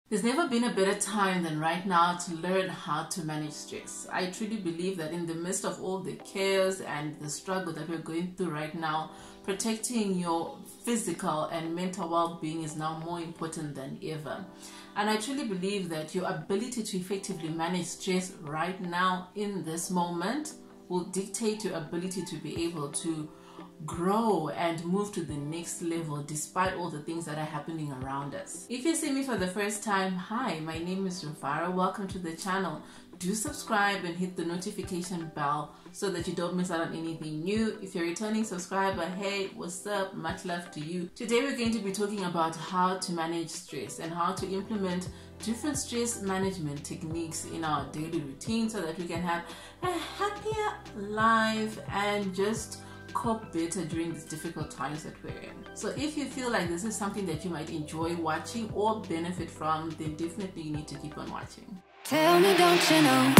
There's never been a better time than right now to learn how to manage stress. I truly believe that in the midst of all the chaos and the struggle that we're going through right now, protecting your physical and mental well-being is now more important than ever. And I truly believe that your ability to effectively manage stress right now in this moment will dictate your ability to be able to grow and move to the next level despite all the things that are happening around us. If you see me for the first time, hi, my name is Rufara. Welcome to the channel. Do subscribe and hit the notification bell so that you don't miss out on anything new. If you're a returning subscriber, hey, what's up? Much love to you. Today we're going to be talking about how to manage stress and how to implement different stress management techniques in our daily routine so that we can have a happier life and just cope better during these difficult times that we're in. So if you feel like this is something that you might enjoy watching or benefit from, then definitely you need to keep on watching. Tell me, don't you know?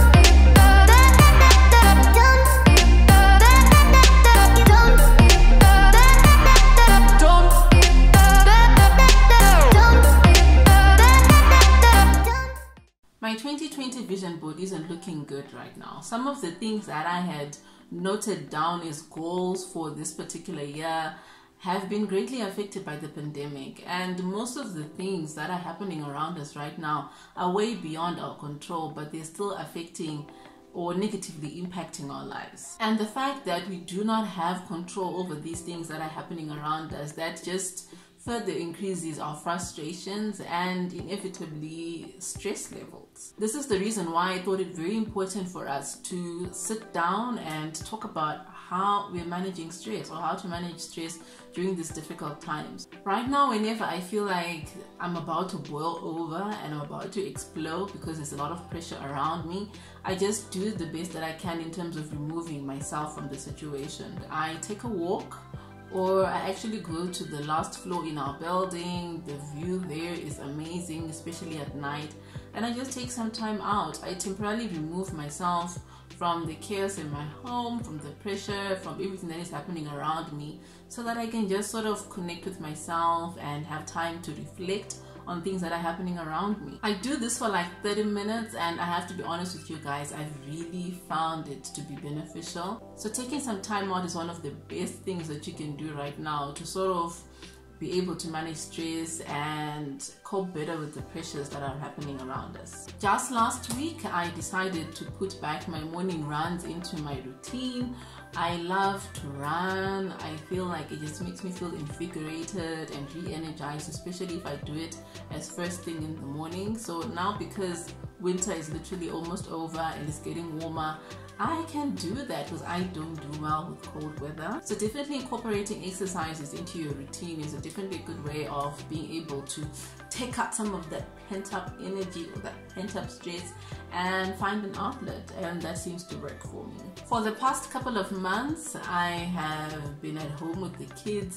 My 2020 vision board isn't looking good right now. Some of the things that I had noted down as goals for this particular year have been greatly affected by the pandemic, and most of the things that are happening around us right now are way beyond our control, but they're still affecting or negatively impacting our lives. And the fact that we do not have control over these things that are happening around us, that just further increases our frustrations and inevitably stress levels. This is the reason why I thought it very important for us to sit down and talk about how we're managing stress or how to manage stress during these difficult times. Right now, whenever I feel like I'm about to boil over and I'm about to explode because there's a lot of pressure around me, I just do the best that I can in terms of removing myself from the situation. I take a walk, or I actually go to the last floor in our building. The view there is amazing, especially at night, and I just take some time out. I temporarily remove myself from the chaos in my home, from the pressure, from everything that is happening around me, so that I can just sort of connect with myself and have time to reflect on things that are happening around me. I do this for like 30 minutes, and I have to be honest with you guys, I've really found it to be beneficial. So taking some time out is one of the best things that you can do right now to sort of be able to manage stress and cope better with the pressures that are happening around us. Just last week, I decided to put back my morning runs into my routine. I love to run. I feel like it just makes me feel invigorated and re-energized, especially if I do it as first thing in the morning. So now, because winter is literally almost over and it's getting warmer, I can do that because I don't do well with cold weather. So definitely incorporating exercises into your routine is a definitely good way of being able to take out some of that pent-up energy or that pent-up stress and find an outlet, and that seems to work for me. For the past couple of months, I have been at home with the kids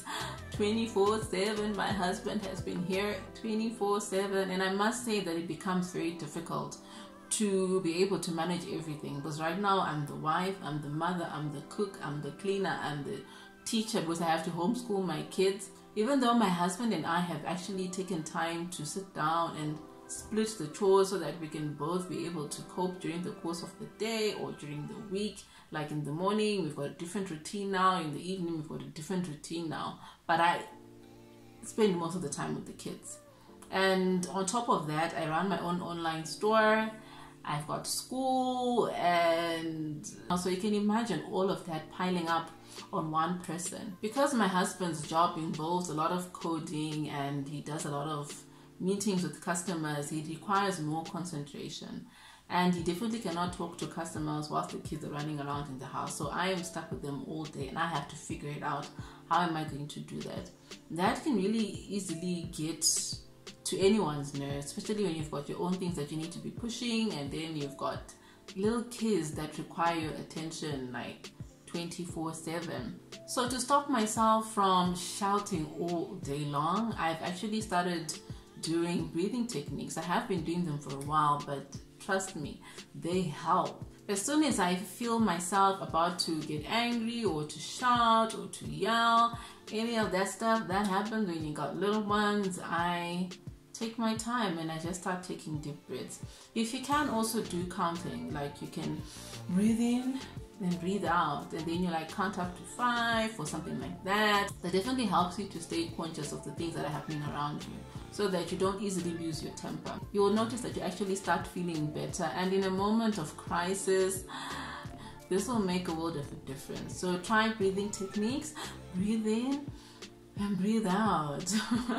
24/7. My husband has been here 24/7, and I must say that it becomes very difficult to be able to manage everything, because right now I'm the wife, I'm the mother, I'm the cook, I'm the cleaner, I'm the teacher, because I have to homeschool my kids. Even though my husband and I have actually taken time to sit down and split the chores so that we can both be able to cope during the course of the day or during the week. Like in the morning, we've got a different routine now. In the evening, we've got a different routine now. But I spend most of the time with the kids. And on top of that, I run my own online store. I've got school, and so you can imagine all of that piling up on one person. Because my husband's job involves a lot of coding and he does a lot of meetings with customers, he requires more concentration, and he definitely cannot talk to customers whilst the kids are running around in the house. So I am stuck with them all day, and I have to figure it out. How am I going to do that? That can really easily get to anyone's nerves, especially when you've got your own things that you need to be pushing, and then you've got little kids that require your attention like 24/7. So to stop myself from shouting all day long, I've actually started doing breathing techniques. I have been doing them for a while, but trust me, they help. As soon as I feel myself about to get angry or to shout or to yell, any of that stuff that happens when you got little ones, I take my time and I just start taking deep breaths. If you can also do counting, like you can breathe in, then breathe out, and then you like count up to 5 or something like that. That definitely helps you to stay conscious of the things that are happening around you, so that you don't easily lose your temper. You will notice that you actually start feeling better, and in a moment of crisis, this will make a world of a difference. So try breathing techniques. Breathe in and breathe out.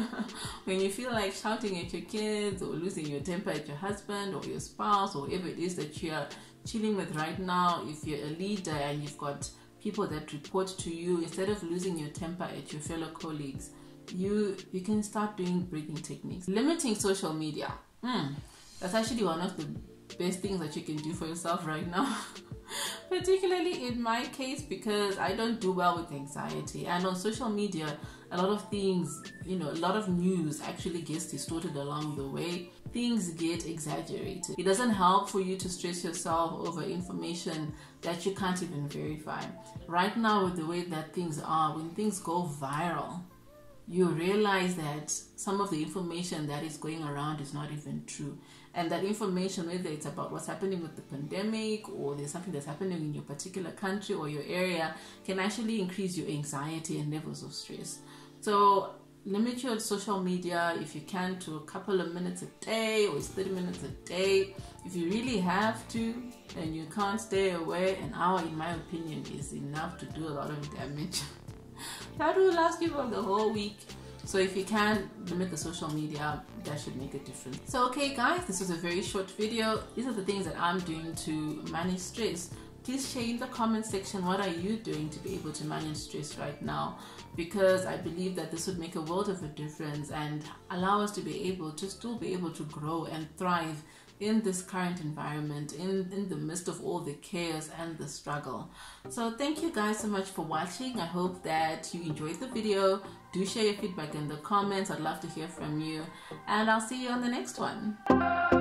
When you feel like shouting at your kids or losing your temper at your husband or your spouse or whoever it is that you are chilling with right now, if you're a leader and you've got people that report to you, instead of losing your temper at your fellow colleagues, you can start doing breathing techniques. Limiting social media. That's actually one of the best things that you can do for yourself right now. Particularly in my case, because I don't do well with anxiety, and on social media a lot of things, a lot of news actually gets distorted along the way. Things get exaggerated. It doesn't help for you to stress yourself over information that you can't even verify. Right now, with the way that things are, when things go viral, you realize that some of the information that is going around is not even true. And that information, whether it's about what's happening with the pandemic or there's something that's happening in your particular country or your area, can actually increase your anxiety and levels of stress. So limit your social media if you can to a couple of minutes a day, or it's 30 minutes a day. If you really have to and you can't stay away, an hour, in my opinion, is enough to do a lot of damage. That will last you for the whole week. So if you can limit the social media, that should make a difference. So okay guys, this was a very short video. These are the things that I'm doing to manage stress. Please share in the comment section, what are you doing to be able to manage stress right now? Because I believe that this would make a world of a difference and allow us to be able to still be able to grow and thrive in this current environment, in the midst of all the chaos and the struggle. So thank you guys so much for watching. I hope that you enjoyed the video. Do share your feedback in the comments. I'd love to hear from you, and I'll see you on the next one.